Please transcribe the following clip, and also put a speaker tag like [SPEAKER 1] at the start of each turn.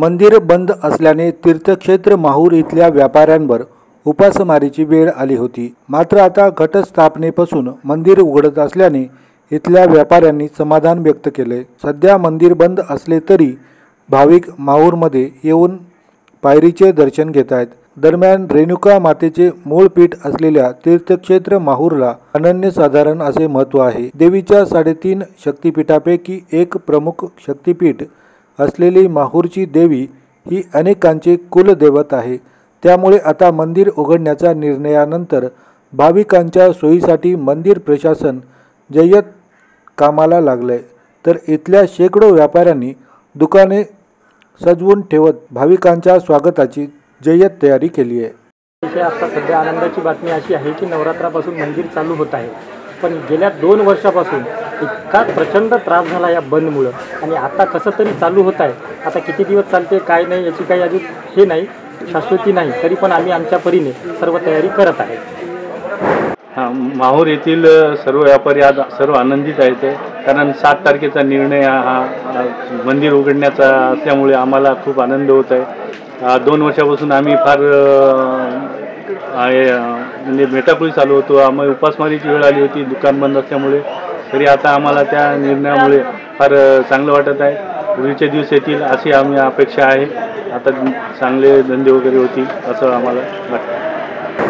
[SPEAKER 1] मंदिर बंद असल्याने तीर्थक्षेत्र माहूर इथल्या व्यापाऱ्यांवर उपासमारीची वेळ आली होती। मात्र आता घटस्थापनेपासून मंदिर उघडत असल्याने इथल्या व्यापाऱ्यांनी समाधान व्यक्त केले। सध्या मंदिर बंद असले तरी भाविक माहूरमध्ये येऊन पायरीचे दर्शन घेत आहेत। दरम्यान रेणुका मातेचे मूळ पीठ असलेल्या तीर्थक्षेत्र माहूरला अनन्यसाधारण असे महत्त्व आहे। देवीच्या 3.5 शक्तिपीठापैकी एक प्रमुख शक्तिपीठ असलेली माहूरची देवी ही अनेकांचे कुलदैवत आहे। त्यामुळे आता मंदिर उघडण्याच्या निर्णयानंतर भाविकांच्या सोयीसाठी मंदिर प्रशासन जय्यत कामाला लागले, तर इथल्या शेकडो व्यापाऱ्यांनी दुकाने सजवून ठेवत भाविकांच्या स्वागताची जय्यत तयारी केली आहे।
[SPEAKER 2] आता सध्या आनंदाची बातमी अशी आहे की नवरात्रापासून मंदिर चालू होत आहे, पण गेल्या 2 वर्षापासून इतका प्रचंड त्रास झाला या बंदमुळे आणि आता कसं तरी चालू होत आहे। आता किती दिवस चालते काय नाही याची काही अजून हे नाही, शाश्वती नाही, तरी पण आम्ही आमच्या परीने सर्व तयारी करत आहे।
[SPEAKER 3] माहूर येथील सर्व व्यापारी आज सर्व आनंदित आहेत, कारण 7 तारखेचा निर्णय हा मंदिर उघडण्याचा असल्यामुळे आम्हाला खूप आनंद होत आहे। 2 वर्षापासून आम्ही फार म्हणजे मेटाकुळी चालू होतो, आम्हाला उपासमारीची वेळ आली होती दुकान बंद असल्यामुळे, तरी आता आम्हाला त्या निर्णयामुळे फार चांगलं वाटत आहे। पुढचे दिवस येतील अशी आम्ही अपेक्षा आहे, आता चांगले धंदे वगैरे होतील असं आम्हाला वाटतं।